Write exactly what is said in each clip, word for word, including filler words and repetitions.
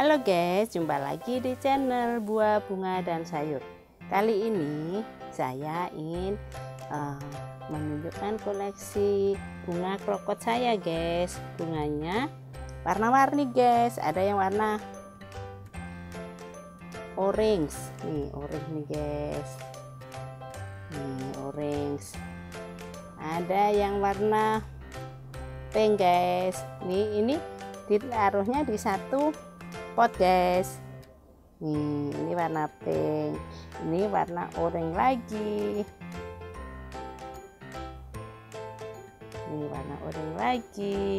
Halo guys, jumpa lagi di channel Buah Bunga dan Sayur. Kali ini saya ingin uh, menunjukkan koleksi bunga krokot saya guys. Bunganya warna-warni guys, ada yang warna orange nih, orange nih guys, nih orange. Ada yang warna pink guys, nih ini ditaruhnya di satu pot guys. Nih ini warna pink, ini warna orange lagi, ini warna orange lagi,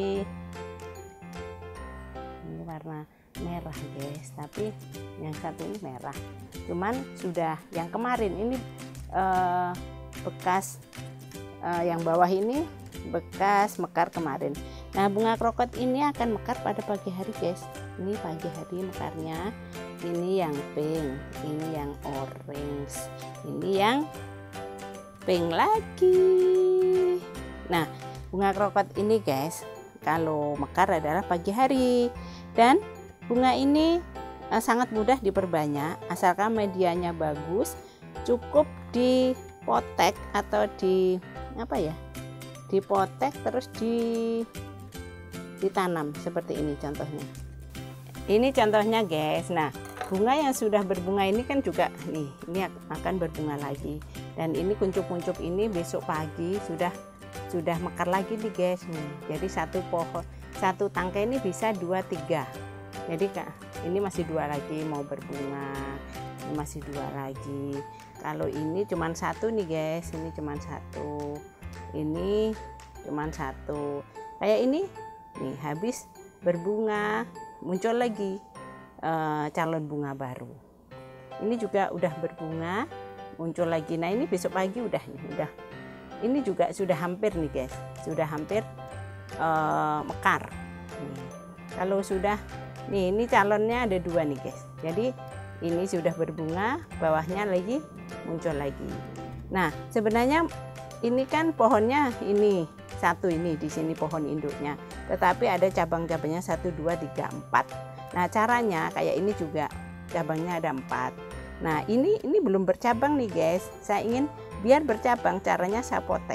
ini warna merah guys, tapi yang satu ini merah, cuman sudah yang kemarin ini eh, bekas eh, yang bawah ini bekas mekar kemarin. Nah, bunga krokot ini akan mekar pada pagi hari guys. Ini pagi hari mekarnya. Ini yang pink, ini yang orange, ini yang pink lagi. Nah, bunga krokot ini guys, kalau mekar adalah pagi hari, dan bunga ini eh, sangat mudah diperbanyak asalkan medianya bagus. Cukup dipotek atau di apa ya? Dipotek terus di ditanam seperti ini contohnya. Ini contohnya guys. Nah, bunga yang sudah berbunga ini kan juga nih, ini akan berbunga lagi. Dan ini kuncup-kuncup ini besok pagi sudah sudah mekar lagi nih guys nih. Jadi satu pohon, satu tangkai ini bisa dua tiga. Jadi kak, ini masih dua lagi mau berbunga. Ini masih dua lagi. Kalau ini cuman satu nih guys, ini cuman satu. Ini cuman satu. Kayak ini nih habis berbunga, muncul lagi e, calon bunga baru. Ini juga udah berbunga, muncul lagi. Nah, ini besok pagi udah nih, udah. Ini juga sudah hampir nih guys, sudah hampir e, mekar. Nih. Kalau sudah nih, ini calonnya ada dua nih guys. Jadi ini sudah berbunga, bawahnya lagi muncul lagi. Nah, sebenarnya ini kan pohonnya ini satu, ini di sini pohon induknya, tetapi ada cabang-cabangnya satu dua tiga empat. Nah, caranya kayak ini juga cabangnya ada empat. Nah, ini ini belum bercabang nih guys. Saya ingin biar bercabang, caranya saya potek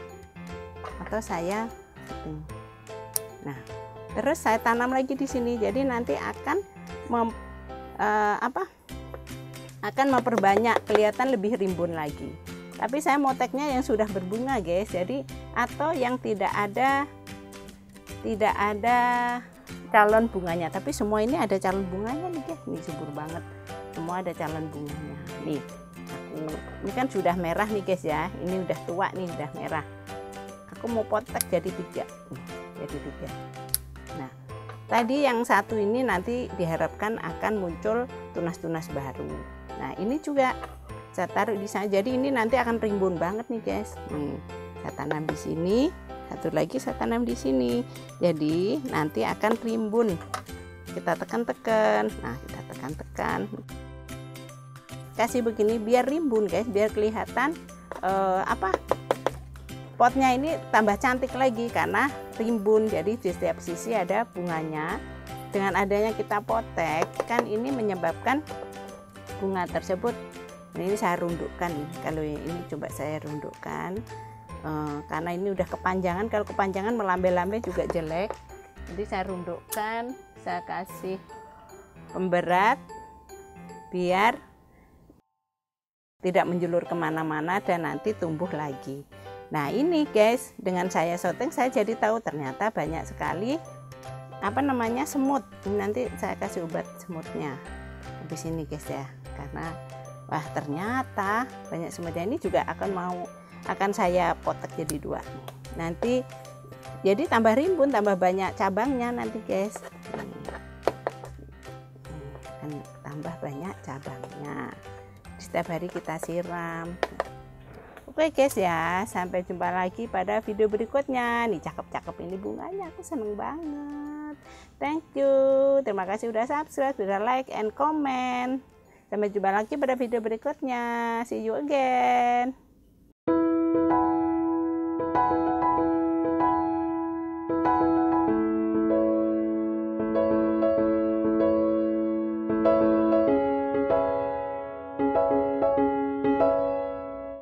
atau saya nah terus saya tanam lagi di sini. Jadi nanti akan mem, eh, apa akan memperbanyak, kelihatan lebih rimbun lagi. Tapi saya moteknya yang sudah berbunga guys, jadi atau yang tidak ada tidak ada calon bunganya, tapi semua ini ada calon bunganya nih guys. Ini subur banget, semua ada calon bunganya nih. Aku ini kan sudah merah nih guys ya, ini udah tua nih, udah merah. Aku mau potek jadi tiga nih, jadi tiga. Nah, tadi yang satu ini nanti diharapkan akan muncul tunas-tunas baru. Nah, ini juga saya taruh di sana, jadi ini nanti akan rimbun banget nih guys. Nih, saya tanam di sini, satu lagi saya tanam di sini, jadi nanti akan rimbun. Kita tekan-tekan, nah kita tekan-tekan, kasih begini biar rimbun guys, biar kelihatan eh, apa potnya ini tambah cantik lagi karena rimbun. Jadi di setiap sisi ada bunganya. Dengan adanya kita potek kan ini menyebabkan bunga tersebut. Nah, ini saya rundukkan nih. Kalau ini coba saya rundukkan uh, karena ini udah kepanjangan. Kalau kepanjangan melambai-lambai juga jelek. Jadi saya rundukkan, saya kasih pemberat biar tidak menjulur kemana-mana dan nanti tumbuh lagi. Nah, ini guys, dengan saya syuting saya jadi tahu ternyata banyak sekali apa namanya semut. Ini nanti saya kasih obat semutnya habis ini guys ya, karena wah ternyata banyak semutnya. Ini juga akan mau akan saya potek jadi dua nanti, jadi tambah rimbun, tambah banyak cabangnya nanti guys. Akan tambah banyak cabangnya, setiap hari kita siram. Oke guys ya, sampai jumpa lagi pada video berikutnya. Nih cakep-cakep ini bunganya, aku seneng banget. Thank you, terima kasih udah subscribe, udah like and comment. Sampai jumpa lagi pada video berikutnya. See you again.